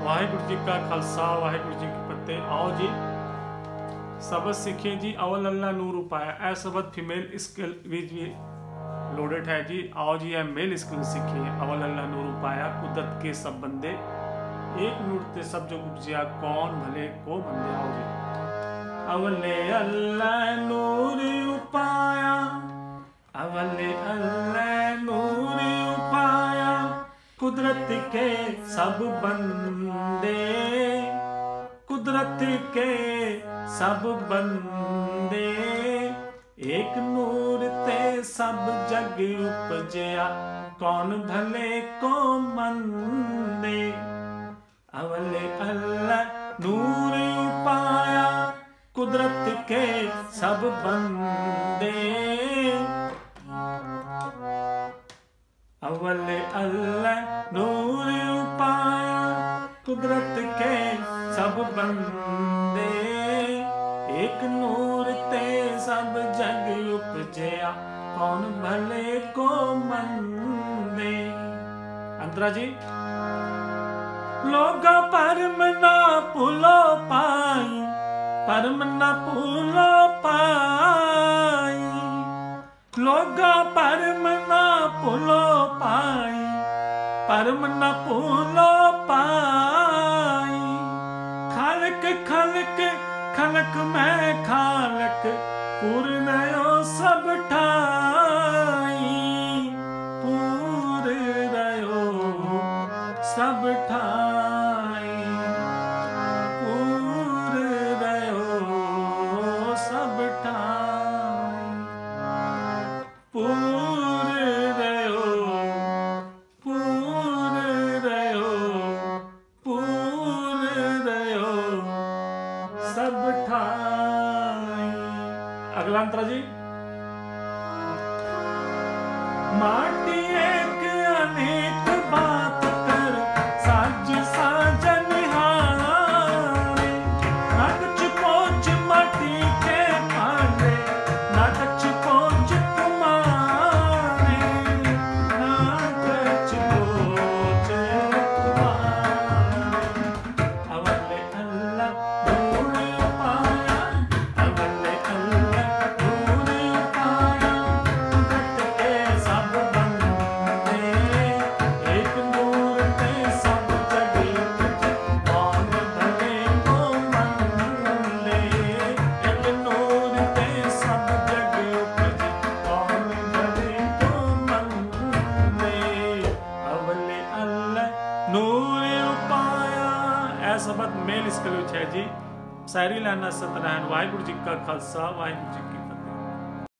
वाहिगुरु जी का खालसा वाहिगुरु जी की फतेह। आओ जी सबक सीखिए जी। अवल अल्लाह नूर उपाया। ए सबक फीमेल स्किल विच भी लोडेड है जी। आओ जी यह मेल स्किल सीखिए। अवल अल्लाह नूर उपाया कुदरत के सब बंदे एक नूर ते सब जो उपजिया कौन भले को बंदे। आओ जी अवले अल्लाह नूर उपाया अवले अल्लाह नूर उपाया कुदरत के सब बंदे कुदरत के सब बंदे एक नूर ते सब जग उपजया कौन भले को मंदे। अवले अल्लाह नूर उपाया कुदरत के सब बंदे अवले अल्लाह नूर उपाया कुदरत के सब बंदे एक नूर ते सब जग उपजया कौन भले को मंदे। अंतरा जी लोगा परम ना भूलो पाई परम ना भूलो पाई लोगा परम ना भूलो पाई परम ना भूलो पाई खालक खालक खलक मैं खालक पूर्णयो सब ठाई पूर्णयो सब ठाई पूर्णयो सब ठाई पूर्णयो पूर्णयो पूर्णयो सब ठाई। अगला अंतरा जी माटी एक अनेक बात कर साज साजन हारे ना कुछ पहुंच माटी के पाले ना कुछ पहुंच तुम्हारे ना कुछ पहुंच तुम्हारे। अवले अल्लाह नूर उपाया अवले अल्लाह नूर उपाया कुदरत के सब बंदे एक नूर ते सब जग उपजे कौन भले को मंदे। एक नूर ते सब जग उपजे कौन भले को मंदे। अवले अल्लाह नूर उपाया। ऐ सबक मेल स्किल है जी। शायरी लाना सतनारायण वाहिगुरु जी का खालसा वाहिगुरु जी की